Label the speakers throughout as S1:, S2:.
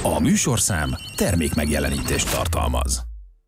S1: A műsorszám termékmegjelenítést tartalmaz.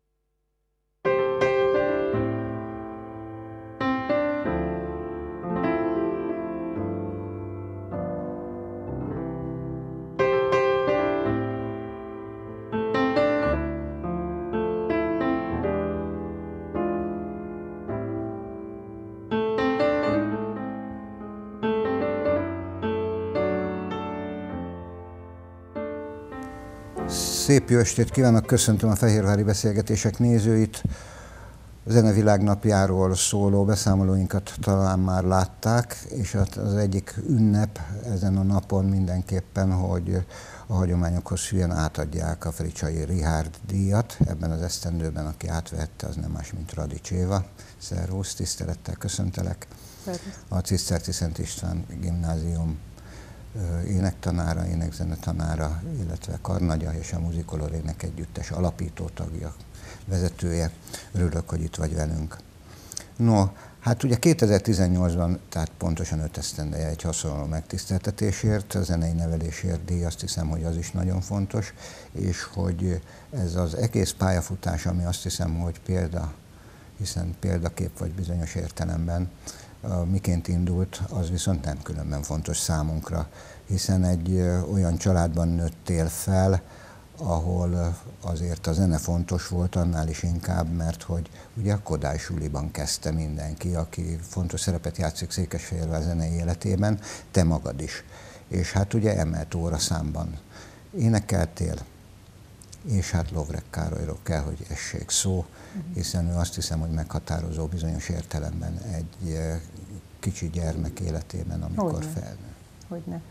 S2: Szép jó estét kívánok, köszöntöm a Fehérvári Beszélgetések nézőit. A Zene Világnapjáról szóló beszámolóinkat talán már látták, és az egyik ünnep ezen a napon mindenképpen, hogy a hagyományokhoz hűen átadják a Fricsai Richárd díjat. Ebben az esztendőben, aki átvette, az nem más, mint Radics Éva. Szervusz, tisztelettel köszöntelek. A Ciszterci Szent István Gimnázium énektanára, énekzenetanára, illetve karnagya és a Musicolor énekegyüttes alapító tagja, vezetője. Örülök, hogy itt vagy velünk. No, hát ugye 2018-ban, tehát pontosan 5 esztendeje egy hasonló megtiszteltetésért, a zenei nevelésért díj, azt hiszem, hogy az is nagyon fontos, és hogy ez az egész pályafutás, ami azt hiszem, hogy példa, hiszen példakép vagy bizonyos értelemben, miként indult, az viszont nem különben fontos számunkra, hiszen egy olyan családban nőttél fel, ahol azért a zene fontos volt, annál is inkább, mert hogy ugye a Kodály suliban kezdte mindenki, aki fontos szerepet játszik Székesfehérvár zenei életében, te magad is. És hát ugye emelt óraszámban énekeltél, és hát Lovrek Károlyról kell, hogy essék szó, hiszen ő azt hiszem, hogy meghatározó bizonyos értelemben egy kicsi gyermek életében, amikor felnő.
S3: Hogyne.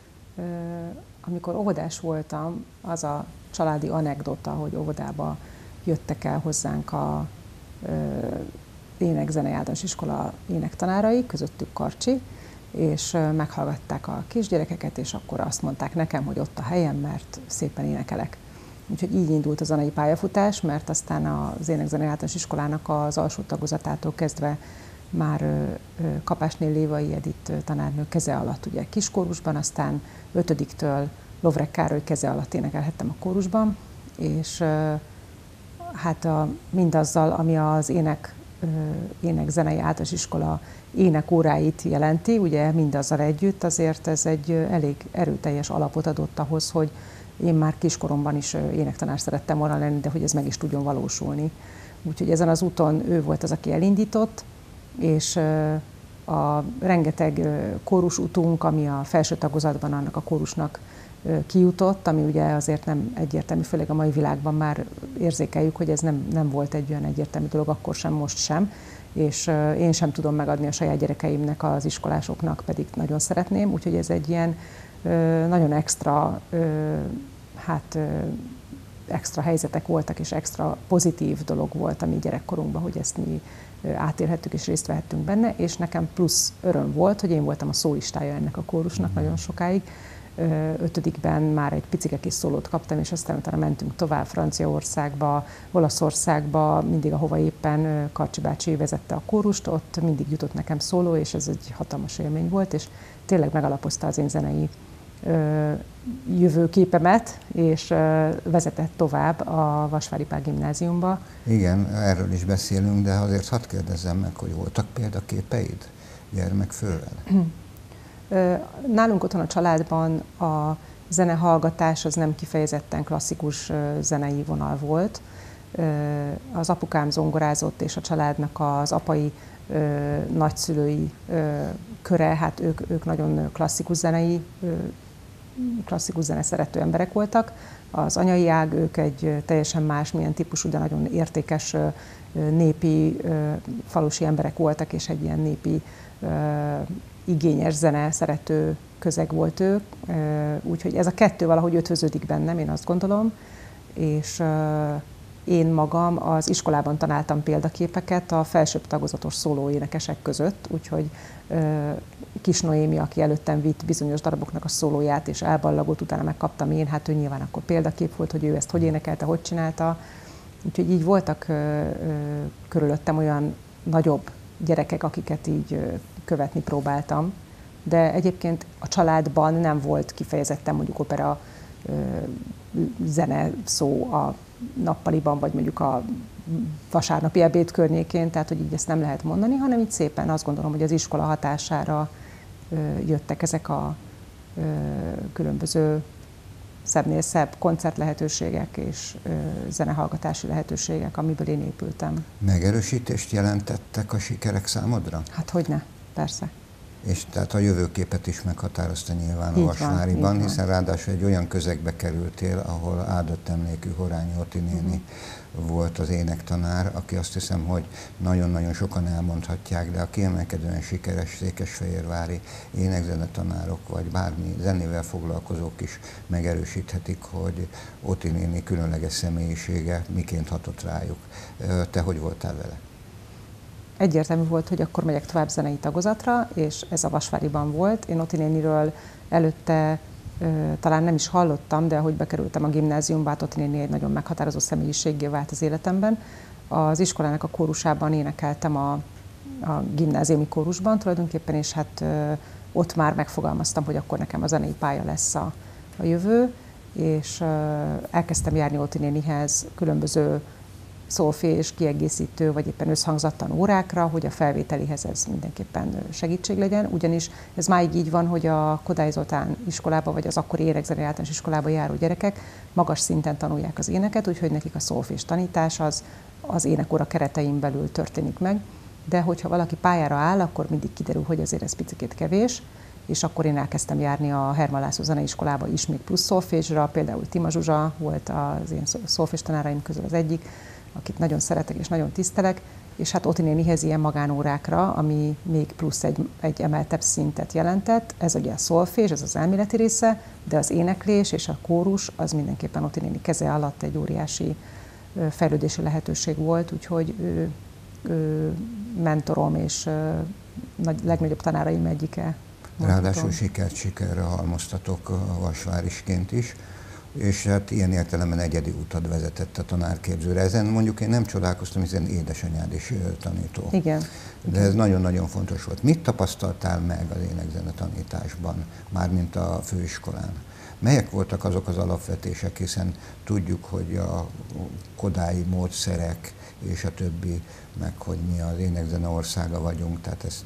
S3: Amikor óvodás voltam, az a családi anekdota, hogy óvodába jöttek el hozzánk a ének-zenei általános iskola énektanárai, közöttük Karcsi, és meghallgatták a kisgyerekeket, és akkor azt mondták nekem, hogy ott a helyem, mert szépen énekelek. Úgyhogy így indult a zenei pályafutás, mert aztán az ének-zenei általános iskolának az alsó tagozatától kezdve már Kapásné Lévai Edith tanárnő keze alatt ugye kiskórusban, aztán 5-től Lovrek Károly keze alatt énekelhettem a kórusban, és hát mindazzal, ami az ének-zenei általános iskola énekóráit jelenti, ugye mindazzal együtt, azért ez egy elég erőteljes alapot adott ahhoz, hogy én már kiskoromban is énektanár szerettem volna lenni, de hogy ez meg is tudjon valósulni. Úgyhogy ezen az úton ő volt az, aki elindított, és a rengeteg kórusutunk, ami a felső tagozatban annak a kórusnak kijutott, ami ugye azért nem egyértelmű, főleg a mai világban már érzékeljük, hogy ez nem volt egy olyan egyértelmű dolog, akkor sem, most sem, és én sem tudom megadni a saját gyerekeimnek, az iskolásoknak, pedig nagyon szeretném, úgyhogy ez egy ilyen nagyon extra, extra helyzetek voltak, és extra pozitív dolog volt a mi gyerekkorunkban, hogy ezt mi átélhettük és részt vehettünk benne, és nekem plusz öröm volt, hogy én voltam a szólistája ennek a kórusnak nagyon sokáig. 5-ben már egy picike kis szólót kaptam, és aztán utána mentünk tovább Franciaországba, Olaszországba, mindig ahova éppen Karcsi bácsi vezette a kórust, ott mindig jutott nekem szóló, és ez egy hatalmas élmény volt, és tényleg megalapozta az én zenei jövőképemet, és vezetett tovább a Vasvári Pál Gimnáziumba.
S2: Igen, erről is beszélünk, de azért hadd kérdezzem meg, hogy voltak példaképeid gyermekfővel?
S3: Nálunk otthon a családban a zenehallgatás az nem kifejezetten klasszikus zenei vonal volt. Az apukám zongorázott, és a családnak az apai nagyszülői köre, hát ők nagyon klasszikus zene szerető emberek voltak. Az anyai ág, ők egy teljesen másmilyen típusú, de nagyon értékes népi falusi emberek voltak, és egy ilyen népi igényes zene szerető közeg volt ők. Úgyhogy ez a kettő valahogy ötvöződik bennem, én azt gondolom, és én magam az iskolában tanáltam példaképeket a felsőbb tagozatos szólóénekesek között, úgyhogy Kis Noémi, aki előttem vitt bizonyos daraboknak a szólóját, és elballagott, utána megkaptam én, hát ő nyilván akkor példakép volt, hogy ő ezt hogy énekelte, hogy csinálta. Úgyhogy így voltak körülöttem olyan nagyobb gyerekek, akiket így követni próbáltam, de egyébként a családban nem volt kifejezetten mondjuk opera zene szó a nappaliban, vagy mondjuk a vasárnapi ebéd környékén, tehát hogy így ezt nem lehet mondani, hanem így szépen azt gondolom, hogy az iskola hatására jöttek ezek a különböző szebbnél szebb koncertlehetőségek és zenehallgatási lehetőségek, amiből én épültem.
S2: Megerősítést jelentettek a sikerek számodra?
S3: Hát hogyne, persze.
S2: És tehát a jövőképet is meghatározta nyilván a Vasváriban, hiszen ráadásul egy olyan közegbe kerültél, ahol áldott emlékű Horányi Oti néni volt az énektanár, aki azt hiszem, hogy nagyon-nagyon sokan elmondhatják, de a kiemelkedően sikeres székesfehérvári énekzenetanárok, vagy bármi zenével foglalkozók is megerősíthetik, hogy Oti néni különleges személyisége miként hatott rájuk. Te hogy voltál vele?
S3: Egyértelmű volt, hogy akkor megyek tovább zenei tagozatra, és ez a Vasváriban volt. Én Oti néniről előtte talán nem is hallottam, de ahogy bekerültem a gimnáziumba, hát Oti néni egy nagyon meghatározó személyiséggé vált az életemben. Az iskolának a kórusában énekeltem a gimnáziumi kórusban tulajdonképpen, és hát ott már megfogalmaztam, hogy akkor nekem a zenei pálya lesz a jövő, és elkezdtem járni Oti nénihez különböző szolfés, kiegészítő, vagy éppen összhangzattan órákra, hogy a felvételihez ez mindenképpen segítség legyen, ugyanis ez máig így van, hogy a Kodály Zoltán iskolába, vagy az akkori érekzenei általános iskolába járó gyerekek magas szinten tanulják az éneket, úgyhogy nekik a szolfés tanítás az énekóra keretein belül történik meg, de hogyha valaki pályára áll, akkor mindig kiderül, hogy azért ez picikét kevés, és akkor én elkezdtem járni a Hermann László Zeneiskolába is még plusz szolfésra, például Tima Zsuzsa volt az én szolfés tanáraim közül az egyik, akit nagyon szeretek és nagyon tisztelek, és hát Oti nénihez ilyen magánórákra, ami még plusz egy emeltebb szintet jelentett. Ez ugye a szolfés, ez az elméleti része, de az éneklés és a kórus az mindenképpen Oti néni keze alatt egy óriási fejlődési lehetőség volt, úgyhogy ő mentorom és legnagyobb tanáraim egyike.
S2: Ráadásul sikerre halmoztatok vasvárisként is, és hát ilyen értelemben egyedi utat vezetett a tanárképzőre. Ezen mondjuk én nem csodálkoztam, hiszen édesanyád is tanító.
S3: Igen.
S2: De ez nagyon-nagyon fontos volt. Mit tapasztaltál meg az énekzene tanításban, mármint a főiskolán? Melyek voltak azok az alapvetések, hiszen tudjuk, hogy a kodályi módszerek és a többi, meg hogy mi az énekzene országa vagyunk, tehát ezt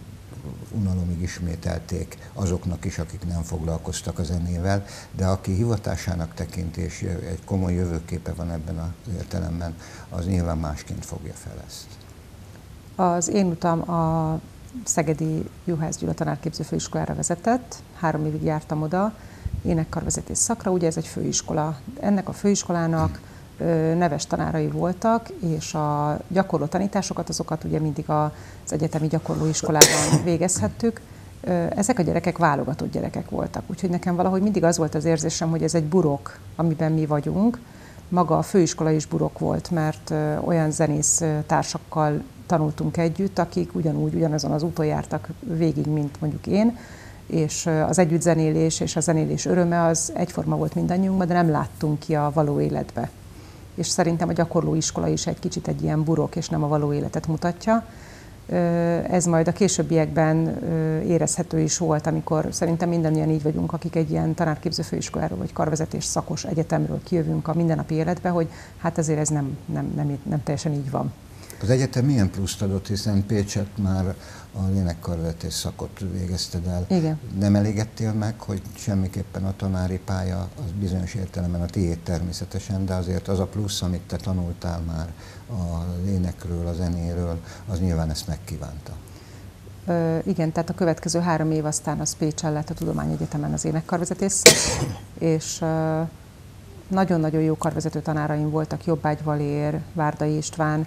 S2: unalomig ismételték azoknak is, akik nem foglalkoztak a zenével, de aki hivatásának tekinti, és egy komoly jövőképe van ebben az értelemben, az nyilván másként fogja fel ezt.
S3: Az én utam a Szegedi Juhász Gyula tanárképző főiskolára vezetett, 3 évig jártam oda, énekkarvezetés szakra, ugye ez egy főiskola. Ennek a főiskolának neves tanárai voltak, és a gyakorló tanításokat, azokat ugye mindig az egyetemi gyakorlóiskolában végezhettük. Ezek a gyerekek válogatott gyerekek voltak, úgyhogy nekem valahogy mindig az volt az érzésem, hogy ez egy burok, amiben mi vagyunk. Maga a főiskola is burok volt, mert olyan zenész társakkal tanultunk együtt, akik ugyanazon az úton jártak végig, mint mondjuk én, és az együttzenélés és a zenélés öröme az egyforma volt mindannyiunkban, de nem láttunk ki a való életbe. És szerintem a gyakorlóiskola is egy kicsit egy ilyen burok, és nem a való életet mutatja. Ez majd a későbbiekben érezhető is volt, amikor szerintem mindannyian így vagyunk, akik egy ilyen tanárképző főiskoláról vagy karvezetés szakos egyetemről kijövünk a mindennapi életbe, hogy hát azért ez nem teljesen így van.
S2: Az egyetem milyen pluszt adott, hiszen Pécset már az énekkarvezetés szakot végezted el.
S3: Igen. Nem
S2: elégedtél meg, hogy semmiképpen a tanári pálya az bizonyos értelemben a tiéd természetesen, de azért az a plusz, amit te tanultál már az énekről, a zenéről, az nyilván ezt megkívánta.
S3: Igen, tehát a következő 3 év aztán az Pécsen lett a Tudományegyetemen az énekkarvezetés szak, és nagyon-nagyon jó karvezető tanáraim voltak, Jobbágy Valér, Várdai István,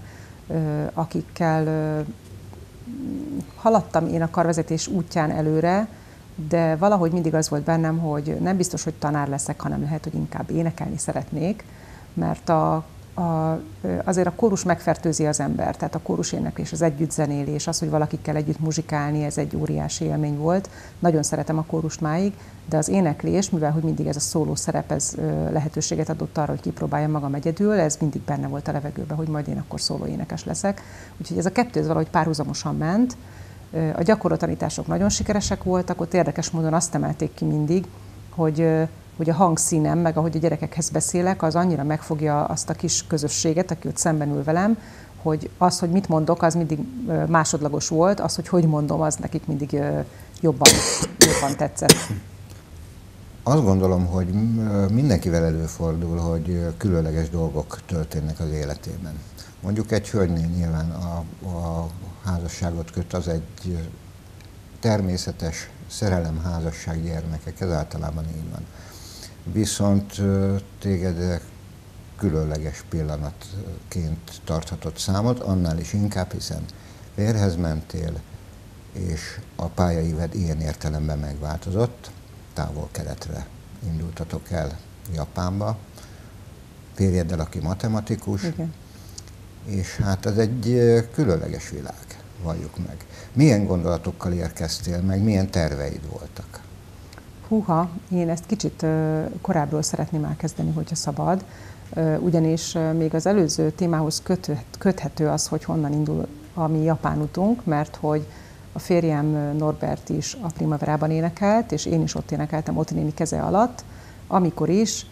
S3: akikkel haladtam én a karvezetés útján előre, de valahogy mindig az volt bennem, hogy nem biztos, hogy tanár leszek, hanem lehet, hogy inkább énekelni szeretnék, mert azért a kórus megfertőzi az ember, tehát a kórus éneklés, az együttzenélés, az, hogy valakikkel együtt muzsikálni, ez egy óriási élmény volt. Nagyon szeretem a kórust máig, de az éneklés, mivel hogy mindig ez a szóló szerep, ez lehetőséget adott arra, hogy kipróbáljam magam egyedül, ez mindig benne volt a levegőben, hogy majd én akkor szóló énekes leszek. Úgyhogy ez a kettő ez valahogy párhuzamosan ment. A gyakorló tanítások nagyon sikeresek voltak, ott érdekes módon azt emelték ki mindig, hogy hogy a hangszínem, meg ahogy a gyerekekhez beszélek, az annyira megfogja azt a kis közösséget, aki ott szemben ül velem, hogy az, hogy mit mondok, az mindig másodlagos volt, az, hogy mondom, az nekik mindig jobban tetszett.
S2: Azt gondolom, hogy mindenkivel előfordul, hogy különleges dolgok történnek az életében. Mondjuk egy hölgynél nyilván a házasságot köt, az egy természetes szerelemházasság, gyermekek, ez általában így van. Viszont téged különleges pillanatként tarthatott számot, annál is inkább, hiszen férjhez mentél, és a pályaívad ilyen értelemben megváltozott, távol-keletre indultatok el Japánba, férjeddel, aki matematikus,
S3: igen.
S2: És hát ez egy különleges világ, valljuk meg. Milyen gondolatokkal érkeztél, meg milyen terveid voltak?
S3: Húha, én ezt kicsit korábbról szeretném elkezdeni, hogyha szabad, ugyanis még az előző témához köthető az, hogy honnan indul a mi japán utunk, mert hogy a férjem Norbert is a Primaverában énekelt, és én is ott énekeltem Oti néni keze alatt, amikor is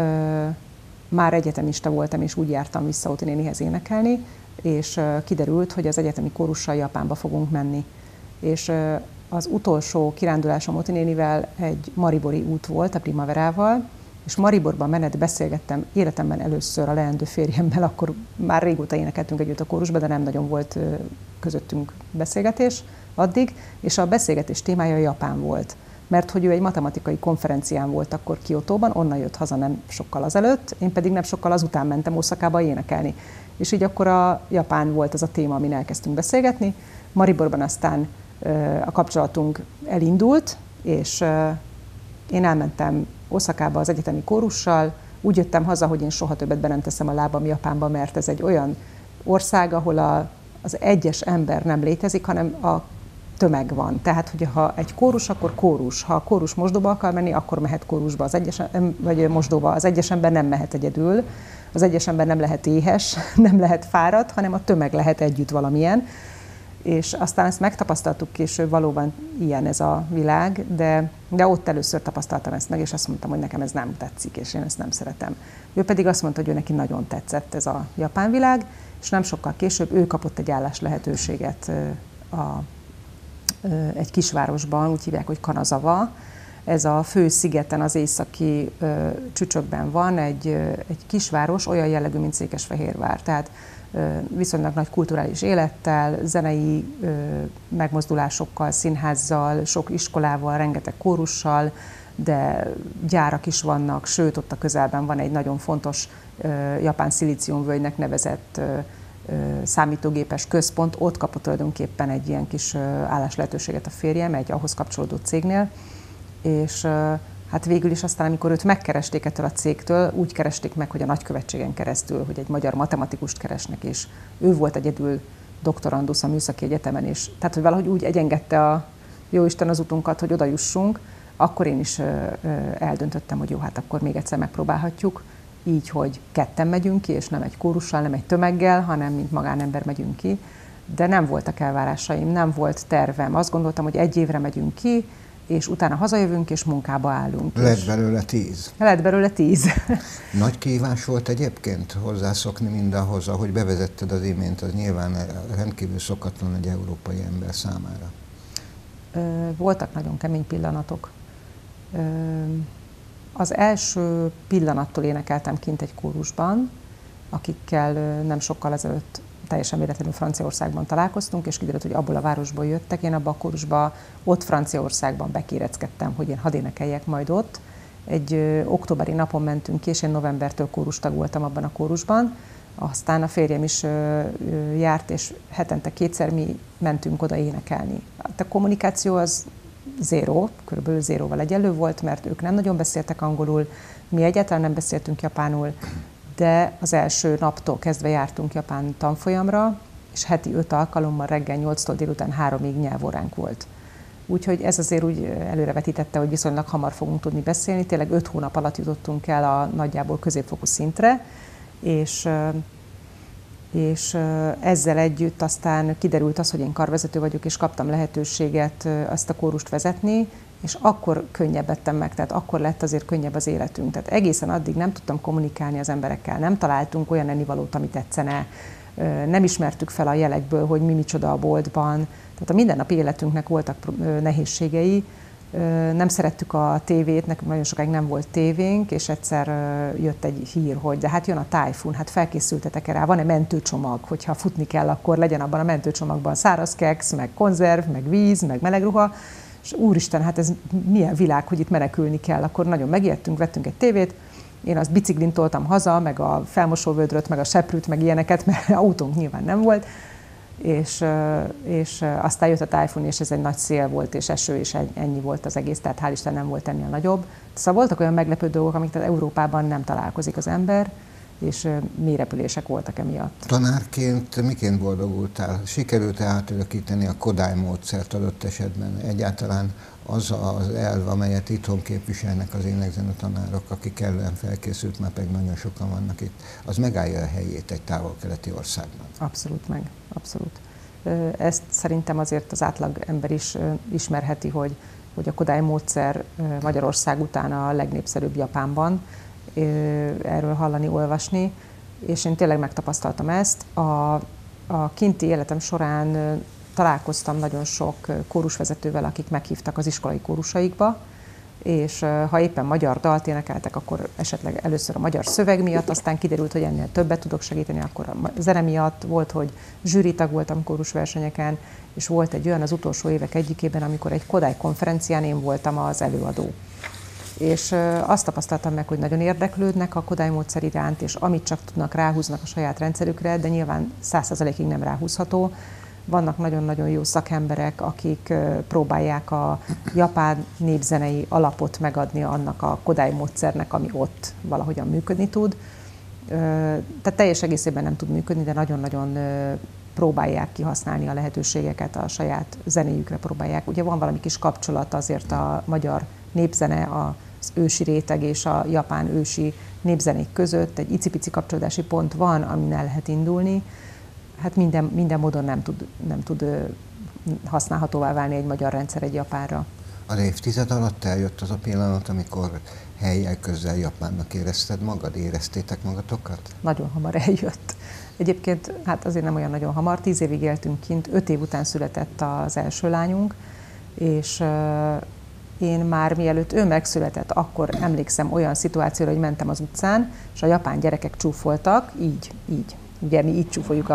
S3: már egyetemista voltam, és úgy jártam vissza Oti nénihez énekelni, és kiderült, hogy az egyetemi kórussal Japánba fogunk menni. És az utolsó kirándulásom Oti nénivel egy maribori út volt a Primaverával, és Mariborban menet beszélgettem életemben először a leendő férjemmel, akkor már régóta énekeltünk együtt a kórusba, de nem nagyon volt közöttünk beszélgetés addig, és a beszélgetés témája Japán volt. Mert hogy ő egy matematikai konferencián volt akkor Kiotóban, onnan jött haza nem sokkal azelőtt, én pedig nem sokkal azután mentem Oszakába énekelni. És így akkor a Japán volt az a téma, amin elkezdtünk beszélgetni. Mariborban aztán a kapcsolatunk elindult, és én elmentem Oszakába az egyetemi kórussal, úgy jöttem haza, hogy én soha többet be nem teszem a lábam Japánba, mert ez egy olyan ország, ahol az egyes ember nem létezik, hanem a tömeg van. Tehát, hogy ha egy kórus, akkor kórus. Ha a kórus mosdóba akar menni, akkor mehet kórusba, vagy mosdóba. Az egyes ember nem mehet egyedül, az egyes ember nem lehet éhes, nem lehet fáradt, hanem a tömeg lehet együtt valamilyen. És aztán ezt megtapasztaltuk később, valóban ilyen ez a világ, de ott először tapasztaltam ezt meg, és azt mondtam, hogy nekem ez nem tetszik, és én ezt nem szeretem. Ő pedig azt mondta, hogy ő neki nagyon tetszett ez a japán világ, és nem sokkal később ő kapott egy állás lehetőséget egy kisvárosban, úgy hívják, hogy Kanazawa. Ez a fő szigeten, az északi csücsökben van egy kisváros, olyan jellegű, mint Székesfehérvár. Tehát viszonylag nagy kulturális élettel, zenei megmozdulásokkal, színházzal, sok iskolával, rengeteg kórussal, de gyárak is vannak, sőt ott a közelben van egy nagyon fontos japán szilíciumvölgynek nevezett számítógépes központ, ott kapott tulajdonképpen egy ilyen kis álláslehetőséget a férjem, egy ahhoz kapcsolódó cégnél, és hát végül is aztán, amikor őt megkeresték ettől a cégtől, úgy keresték meg, hogy a nagykövetségen keresztül, hogy egy magyar matematikust keresnek, és ő volt egyedül doktorandusz a Műszaki Egyetemen, és tehát, hogy valahogy úgy egyengedte a jóisten az utunkat, hogy oda jussunk, akkor én is eldöntöttem, hogy jó, hát akkor még egyszer megpróbálhatjuk, így, hogy ketten megyünk ki, és nem egy kórussal, nem egy tömeggel, hanem mint magánember megyünk ki. De nem voltak elvárásaim, nem volt tervem. Azt gondoltam, hogy 1 évre megyünk ki, és utána hazajövünk, és munkába állunk.
S2: Lett belőle 10.
S3: Lett belőle 10.
S2: Nagy kihívás volt egyébként hozzászokni mindahhoz, ahogy bevezetted az imént, az nyilván rendkívül szokatlan egy európai ember számára.
S3: Voltak nagyon kemény pillanatok. Az első pillanattól énekeltem kint egy kórusban, akikkel nem sokkal ezelőtt teljesen véletlenül Franciaországban találkoztunk, és kiderült, hogy abból a városból jöttek. Én abban a kórusban, ott Franciaországban bekéreckedtem, hogy én hadd énekeljek majd ott. Egy októberi napon mentünk ki, és én novembertől kórustag voltam abban a kórusban. Aztán a férjem is járt, és hetente 2-szer mi mentünk oda énekelni. A kommunikáció az zéró, körülbelül zéróval egyenlő volt, mert ők nem nagyon beszéltek angolul, mi egyáltalán nem beszéltünk japánul, de az első naptól kezdve jártunk japán tanfolyamra, és heti 5 alkalommal reggel 8-tól délután 3-ig nyelvóránk volt. Úgyhogy ez azért úgy előrevetítette, hogy viszonylag hamar fogunk tudni beszélni. Tényleg 5 hónap alatt jutottunk el a nagyjából középfokú szintre, és ezzel együtt aztán kiderült az, hogy én karvezető vagyok, és kaptam lehetőséget ezt a kórust vezetni, És akkor könnyebbedtem meg, tehát akkor lett azért könnyebb az életünk. Tehát egészen addig nem tudtam kommunikálni az emberekkel, nem találtunk olyan ennivalót, ami tetszene, nem ismertük fel a jelekből, hogy mi micsoda a boltban. Tehát a mindennapi életünknek voltak nehézségei, nem szerettük a tévét, nekünk nagyon sokáig nem volt tévénk, és egyszer jött egy hír, hogy de hát jön a tájfun, hát felkészültetek rá, van-e mentőcsomag, hogyha futni kell, akkor legyen abban a mentőcsomagban száraz keksz, meg konzerv, meg víz, meg meleg ruha, és úristen, hát ez milyen világ, hogy itt menekülni kell, akkor nagyon megijedtünk, vettünk egy tévét, én azt biciklin toltam haza, meg a felmosóvödröt, meg a seprűt, meg ilyeneket, mert autónk nyilván nem volt, és aztán jött a tájfun, és ez egy nagy szél volt, és eső, és ennyi volt az egész, tehát hál' Isten nem volt ennél nagyobb. Szóval voltak olyan meglepő dolgok, amik Európában nem találkozik az ember, és mélyrepülések voltak emiatt.
S2: Tanárként miként boldogultál? Sikerült-e átörökíteni a Kodály módszert adott esetben? Egyáltalán az az elv, amelyet itthon képviselnek az énekzenő tanárok, akik kellően felkészült, már pedig nagyon sokan vannak itt, az megállja a helyét egy távol-keleti országban?
S3: Abszolút meg, abszolút. Ezt szerintem azért az átlag ember is ismerheti, hogy a Kodály módszer Magyarország után a legnépszerűbb Japánban. Erről hallani, olvasni, és én tényleg megtapasztaltam ezt. A kinti életem során találkoztam nagyon sok kórusvezetővel, akik meghívtak az iskolai kórusaikba, és ha éppen magyar dalt énekeltek, akkor esetleg először a magyar szöveg miatt, aztán kiderült, hogy ennél többet tudok segíteni, akkor a zene miatt. Volt, hogy zsűritag voltam kórusversenyeken, és volt egy olyan az utolsó évek egyikében, amikor egy Kodály konferencián én voltam az előadó. És azt tapasztaltam meg, hogy nagyon érdeklődnek a Kodály módszer iránt, és amit csak tudnak, ráhúznak a saját rendszerükre, de nyilván 100%-ig nem ráhúzható. Vannak nagyon-nagyon jó szakemberek, akik próbálják a japán népzenei alapot megadni annak a Kodály módszernek, ami ott valahogyan működni tud. Tehát teljes egészében nem tud működni, de nagyon-nagyon próbálják kihasználni a lehetőségeket, a saját zenéjükre próbálják. Ugye van valami kis kapcsolat azért a magyar népzene, az ősi réteg és a japán ősi népzenék között. Egy icipici kapcsolódási pont van, amin el lehet indulni. Hát minden módon nem tud használhatóvá válni egy magyar rendszer egy japánra.
S2: Az évtized alatt eljött az a pillanat, amikor hellyel közel Japánnak érezted magad? Éreztétek magatokat?
S3: Nagyon hamar eljött. Egyébként hát azért nem olyan nagyon hamar, 10 évig éltünk kint, 5 év után született az első lányunk, és én már mielőtt ő megszületett, akkor emlékszem olyan szituációra, hogy mentem az utcán, és a japán gyerekek csúfoltak, így. Ugye mi így csúfoljuk,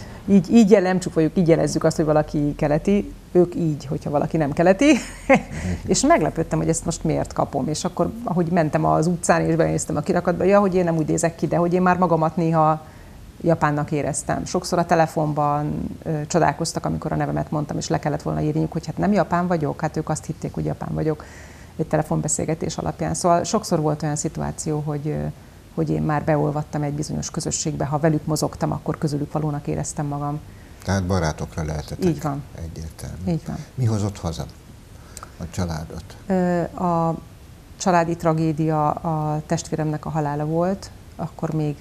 S3: nem csúfoljuk, így jelezzük azt, hogy valaki keleti, ők így, hogyha valaki nem keleti. És meglepődtem, hogy ezt most miért kapom. És akkor, ahogy mentem az utcán, és benéztem a kirakatba, hogy én nem úgy nézek ki, de hogy én már magamat néha japánnak éreztem. Sokszor a telefonban csodálkoztak, amikor a nevemet mondtam, és le kellett volna írniuk, hogy hát nem japán vagyok, hát ők azt hitték, hogy japán vagyok egy telefonbeszélgetés alapján. Szóval sokszor volt olyan szituáció, hogy én már beolvadtam egy bizonyos közösségbe, ha velük mozogtam, akkor közülük valónak éreztem magam.
S2: Tehát barátokra lehetetek.
S3: Így van.
S2: Egyértelmű.
S3: Így van.
S2: Mi hozott haza a családot?
S3: A családi tragédia a testvéremnek a halála volt, akkor még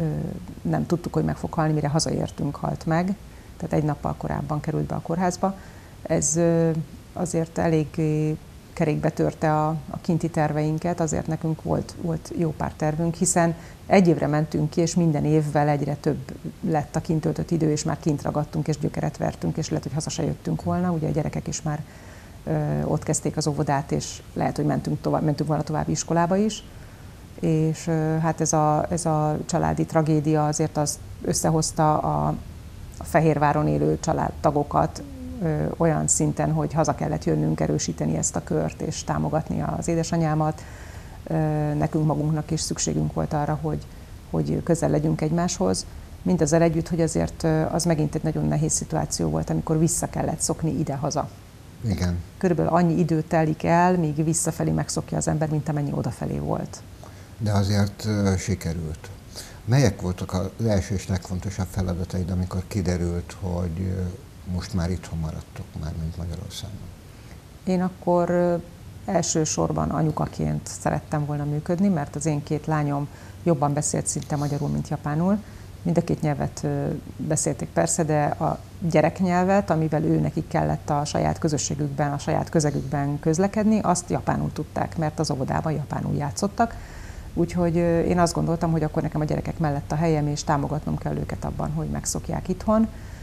S3: nem tudtuk, hogy meg fog halni, mire hazaértünk, halt meg. Tehát egy nappal korábban került be a kórházba. Ez azért elég kerékbe törte a kinti terveinket, azért nekünk volt jó pár tervünk, hiszen egy évre mentünk ki, és minden évvel egyre több lett a kint töltött idő, és már kint ragadtunk, és gyökeret vertünk, és lehet, hogy haza se jöttünk volna. Ugye a gyerekek is már ott kezdték az óvodát, és lehet, hogy mentünk volna további iskolába is. És hát ez a családi tragédia azért az összehozta a Fehérváron élő családtagokat olyan szinten, hogy haza kellett jönnünk erősíteni ezt a kört és támogatni az édesanyámat. Nekünk magunknak is szükségünk volt arra, hogy közel legyünk egymáshoz. Mindezzel együtt, hogy azért az megint egy nagyon nehéz szituáció volt, amikor vissza kellett szokni ide-haza.
S2: Igen.
S3: Körülbelül annyi idő telik el, míg visszafelé megszokja az ember, mint amennyi odafelé volt.
S2: De azért sikerült. Melyek voltak az első és legfontosabb feladataid, amikor kiderült, hogy most már itthon maradtok, már mint Magyarországon?
S3: Én akkor elsősorban anyukaként szerettem volna működni, mert az én két lányom jobban beszélt szinte magyarul, mint japánul, Mind a két nyelvet beszélték persze, de a gyereknyelvet, amivel ő nekik kellett a saját közösségükben, a saját közegükben közlekedni, azt japánul tudták, mert az óvodában japánul játszottak. Úgyhogy én azt gondoltam, hogy akkor nekem a gyerekek mellett a helyem, és támogatnom kell őket abban, hogy megszokják itthon.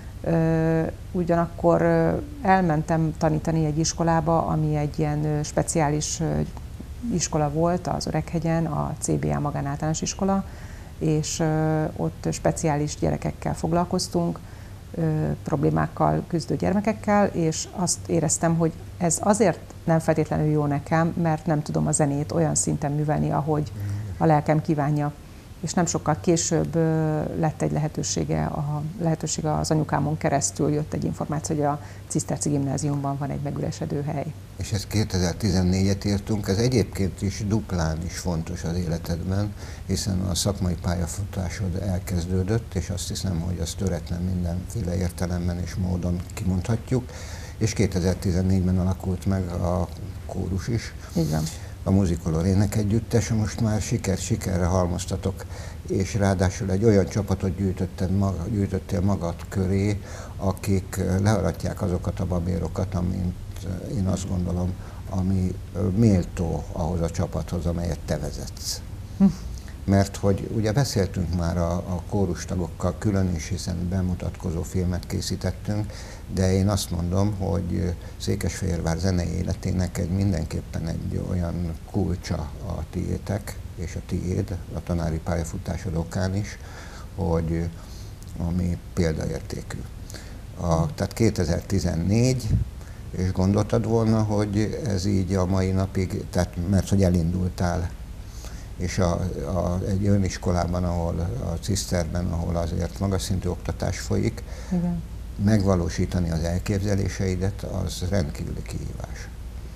S3: Ugyanakkor elmentem tanítani egy iskolába, ami egy ilyen speciális iskola volt az Öreghegyen, a CBA magánáltalános iskola, és ott speciális gyerekekkel foglalkoztunk, problémákkal küzdő gyermekekkel, és azt éreztem, hogy ez azért nem feltétlenül jó nekem, mert nem tudom a zenét olyan szinten művelni, ahogy a lelkem kívánja. És nem sokkal később lett egy lehetősége az anyukámon keresztül jött egy információ, hogy a Ciszterci gimnáziumban van egy megüresedő hely.
S2: És ez 2014-et írtunk, ez egyébként is duplán is fontos az életedben, hiszen a szakmai pályafutásod elkezdődött, és azt hiszem, hogy az töretlen mindenféle értelemben és módon kimondhatjuk, és 2014-ben alakult meg a kórus is.
S3: Így van.
S2: A Musicolor énekegyüttes, most már sikerre halmoztatok, és ráadásul egy olyan csapatot gyűjtöttél magad köré, akik learatják azokat a babérokat, amint én azt gondolom, ami méltó ahhoz a csapathoz, amelyet te vezetsz. Mert hogy ugye beszéltünk már a kórustagokkal külön is, hiszen bemutatkozó filmet készítettünk, de én azt mondom, hogy Székesfehérvár zenei életének mindenképpen egy olyan kulcsa a tiétek és a tiéd, a tanári pályafutásod okán is, hogy ami példaértékű. Tehát 2014, és gondoltad volna, hogy ez így a mai napig, tehát mert hogy elindultál, és egy olyan iskolában, a Ciszterben, ahol azért magas szintű oktatás folyik,
S3: igen,
S2: megvalósítani az elképzeléseidet, az rendkívüli kihívás.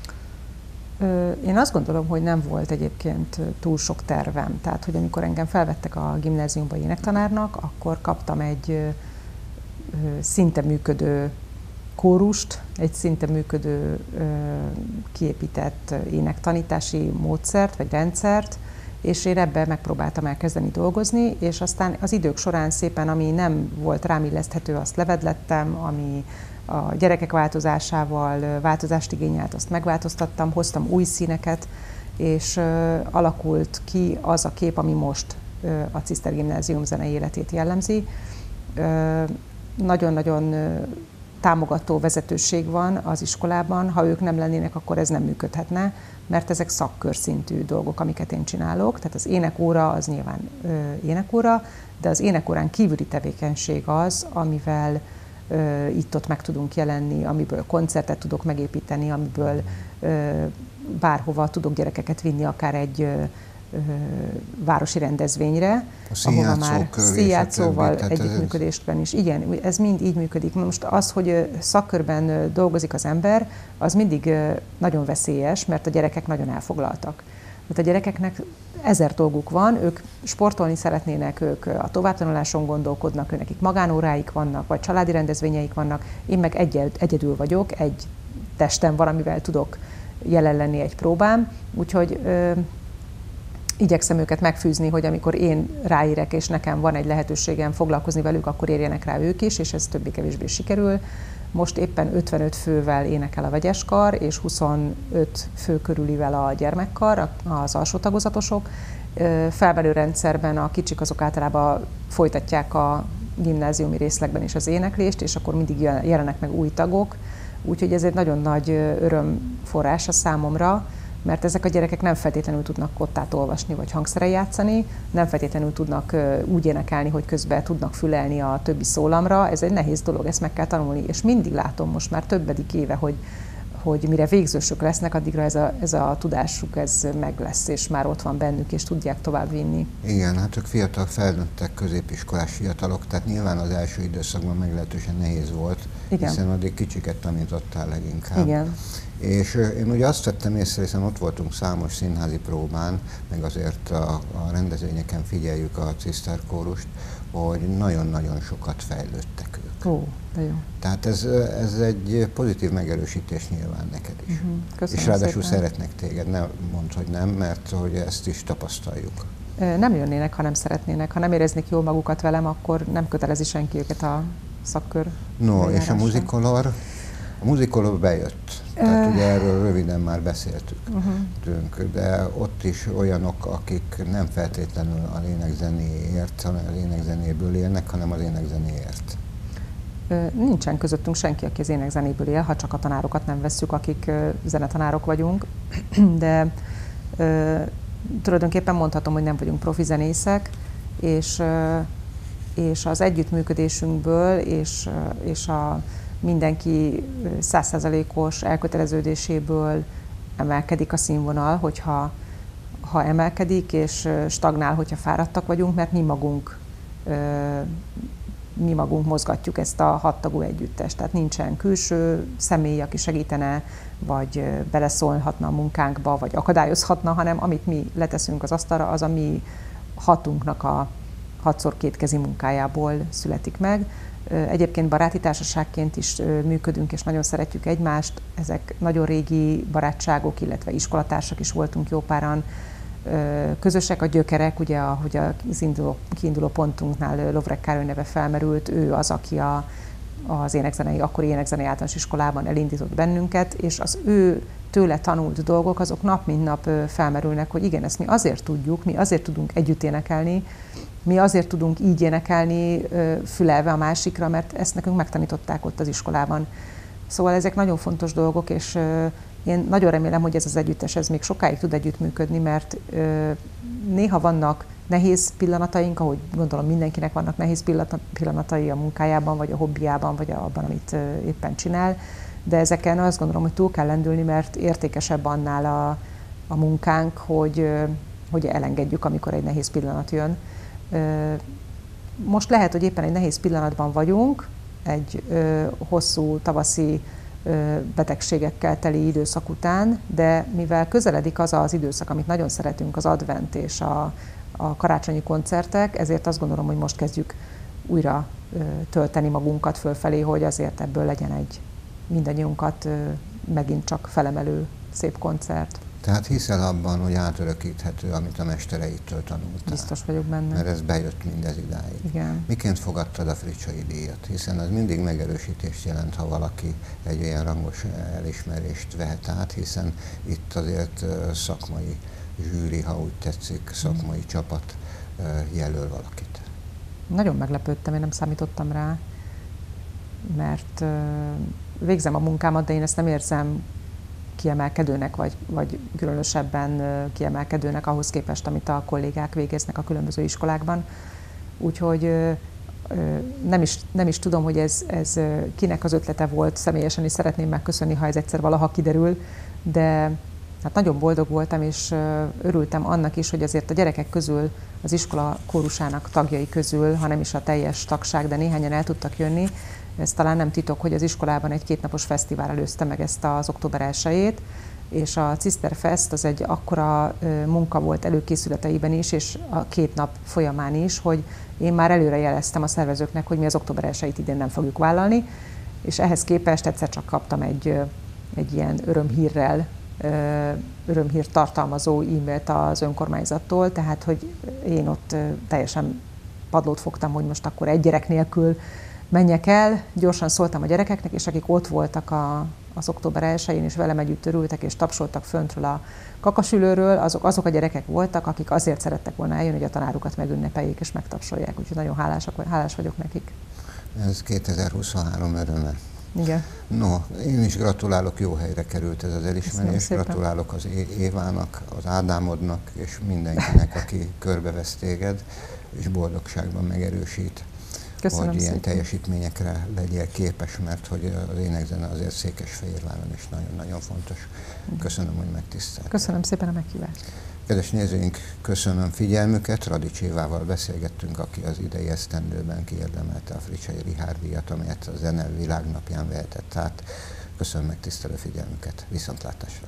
S3: Én azt gondolom, hogy nem volt egyébként túl sok tervem. Tehát, hogy amikor engem felvettek a gimnáziumba énektanárnak, akkor kaptam egy szinte működő kórust, egy szinte működő kiépített énektanítási módszert vagy rendszert, és én ebben megpróbáltam elkezdeni dolgozni, és aztán az idők során szépen, ami nem volt rám illeszthető, azt levedlettem, ami a gyerekek változásával változást igényelt, azt megváltoztattam, hoztam új színeket, és alakult ki az a kép, ami most a Ciszter Gimnázium zenei életét jellemzi. Nagyon-nagyon támogató vezetőség van az iskolában, ha ők nem lennének, akkor ez nem működhetne, mert ezek szakkörszintű dolgok, amiket én csinálok. Tehát az énekóra az nyilván énekóra, de az énekórán kívüli tevékenység az, amivel itt-ott meg tudunk jelenni, amiből koncertet tudok megépíteni, amiből bárhova tudok gyerekeket vinni, akár egy városi rendezvényre, ahova már színjátszóval együttműködésben is. Igen, ez mind így működik. Most az, hogy szakkörben dolgozik az ember, az mindig nagyon veszélyes, mert a gyerekek nagyon elfoglaltak. Mert a gyerekeknek 1000 dolguk van, ők sportolni szeretnének, ők a továbbtanuláson gondolkodnak, nekik magánóráik vannak, vagy családi rendezvényeik vannak, én meg egyedül vagyok, egy testem valamivel tudok jelen lenni egy próbán, úgyhogy igyekszem őket megfűzni, hogy amikor én ráérek, és nekem van egy lehetőségem foglalkozni velük, akkor érjenek rá ők is, és ez többé-kevésbé sikerül. Most éppen 55 fővel énekel a vegyeskar, és 25 fő körülivel a gyermekkar, az alsó tagozatosok. Felmenő rendszerben a kicsik azok általában folytatják a gimnáziumi részlegben is az éneklést, és akkor mindig jelenek meg új tagok. Úgyhogy ez egy nagyon nagy örömforrás a számomra, mert ezek a gyerekek nem feltétlenül tudnak kottát olvasni vagy hangszeren játszani, nem feltétlenül tudnak úgy énekelni, hogy közben tudnak fülelni a többi szólamra. Ez egy nehéz dolog, ezt meg kell tanulni, és mindig látom most már többedik éve, hogy mire végzősök lesznek, addigra ez a tudásuk ez meg lesz, és már ott van bennük, és tudják tovább vinni.
S2: Igen, hát ők fiatal felnőttek, középiskolás fiatalok, tehát nyilván az első időszakban meglehetősen nehéz volt, igen, hiszen addig kicsiket tanítottál leginkább.
S3: Igen.
S2: És én ugye azt vettem észre, hiszen ott voltunk számos színházi próbán, meg azért a rendezvényeken figyeljük a Ciszter kórust, hogy nagyon-nagyon sokat fejlődtek ők.
S3: Ó, de jó.
S2: Tehát ez egy pozitív megerősítés nyilván neked is.
S3: Köszönöm
S2: és ráadásul
S3: szépen.
S2: Szeretnek téged, ne mondd, hogy nem, mert hogy ezt is tapasztaljuk.
S3: Nem jönnének, ha nem szeretnének. Ha nem éreznék jól magukat velem, akkor nem kötelezi senki őket a szakkör.
S2: No, és a muzikolor? A muzikolor bejött. Tehát ugye erről röviden már beszéltünk, de ott is olyanok, akik nem feltétlenül a lénekzenéért, hanem a lénekzenéből élnek, hanem az énekzenéért.
S3: Nincsen közöttünk senki, aki az énekzenéből él, ha csak a tanárokat nem vesszük, akik zenetanárok vagyunk, de tulajdonképpen mondhatom, hogy nem vagyunk profi zenészek, és az együttműködésünkből és a mindenki 100%-os elköteleződéséből emelkedik a színvonal, hogyha emelkedik, és stagnál, hogyha fáradtak vagyunk, mert mi magunk mozgatjuk ezt a 6 tagú együttest. Tehát nincsen külső személy, aki segítene, vagy beleszólhatna a munkánkba, vagy akadályozhatna, hanem amit mi leteszünk az asztalra, az a mi hatunknak a 6x2 kezi munkájából születik meg. Egyébként baráti társaságként is működünk, és nagyon szeretjük egymást. Ezek nagyon régi barátságok, illetve iskolatársak is voltunk jó páran. Közösek a gyökerek, ugye ahogy az kiinduló pontunknál Lovrek Károly neve felmerült, ő az, aki az akkori énekzenei általános iskolában elindított bennünket, és az ő tőle tanult dolgok, azok nap mint nap felmerülnek, hogy igen, ezt mi azért tudjuk, mi azért tudunk együtt énekelni, mi azért tudunk így énekelni, fülelve a másikra, mert ezt nekünk megtanították ott az iskolában. Szóval ezek nagyon fontos dolgok, és én nagyon remélem, hogy ez az együttes ez még sokáig tud együttműködni, mert néha vannak nehéz pillanataink, ahogy gondolom mindenkinek vannak nehéz pillanatai a munkájában, vagy a hobbiában, vagy abban, amit éppen csinál, de ezeken azt gondolom, hogy túl kell lendülni, mert értékesebb annál a munkánk, hogy elengedjük, amikor egy nehéz pillanat jön. Most lehet, hogy éppen egy nehéz pillanatban vagyunk, egy hosszú tavaszi betegségekkel teli időszak után, de mivel közeledik az az időszak, amit nagyon szeretünk, az advent és a karácsonyi koncertek, ezért azt gondolom, hogy most kezdjük újra tölteni magunkat fölfelé, hogy azért ebből legyen egy mindannyiunkat megint csak felemelő szép koncert.
S2: Tehát hiszel abban, hogy átörökíthető, amit a mestereitől tanultál?
S3: Biztos vagyok benne.
S2: Mert ez bejött mindez idáig.
S3: Igen.
S2: Miként fogadtad a Fricsai díjat? Hiszen az mindig megerősítést jelent, ha valaki egy olyan rangos elismerést vehet át, hiszen itt azért szakmai zsűri, ha úgy tetszik, szakmai csapat jelöl valakit. Nagyon
S3: meglepődtem, én nem számítottam rá, mert végzem a munkámat, de én ezt nem érzem kiemelkedőnek, vagy különösebben kiemelkedőnek ahhoz képest, amit a kollégák végeznek a különböző iskolákban. Úgyhogy nem is tudom, hogy ez kinek az ötlete volt személyesen, és szeretném megköszönni, ha ez egyszer valaha kiderül, de hát nagyon boldog voltam, és örültem annak is, hogy azért a gyerekek közül, az iskola kórusának tagjai közül, ha nem is a teljes tagság, de néhányan el tudtak jönni. Ez talán nem titok, hogy az iskolában egy 2 napos fesztivál előzte meg ezt az október 1-ét, és a Ciszterfest az egy akkora munka volt előkészületeiben is, és a 2 nap folyamán is, hogy én már előre jeleztem a szervezőknek, hogy mi az október 1-ét idén nem fogjuk vállalni, és ehhez képest egyszer csak kaptam egy ilyen örömhírt tartalmazó e-mailt az önkormányzattól, tehát hogy én ott teljesen padlót fogtam, hogy most akkor egy gyerek nélkül menjek el, gyorsan szóltam a gyerekeknek, és akik ott voltak az október 1-én, és velem együtt örültek, és tapsoltak föntről a kakasülőről, azok a gyerekek voltak, akik azért szerettek volna eljönni, hogy a tanárukat megünnepeljék és megtapsolják, úgyhogy nagyon hálás vagyok nekik.
S2: Ez 2023 öröme.
S3: Igen.
S2: No, én is gratulálok, jó helyre került ez az elismerés. Gratulálok az Évának, az Ádámodnak, és mindenkinek, aki körbevesz téged, és boldogságban megerősít.
S3: Köszönöm
S2: hogy ilyen
S3: szépen.
S2: teljesítményekre legyél képes, mert hogy az énekzene azért Székesfehérváron is nagyon-nagyon fontos. Köszönöm, hogy megtisztelt.
S3: Köszönöm szépen a meghívást.
S2: Kedves nézőink, köszönöm figyelmüket. Radics Évával beszélgettünk, aki az idei esztendőben kiérdemelte a Fricsai Richárd díjat, amelyet a Zene Világnapján vehetett át. Köszönöm megtisztelő figyelmüket. Viszontlátásra!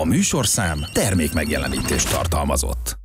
S1: műsorszám termék megjelenítést tartalmazott.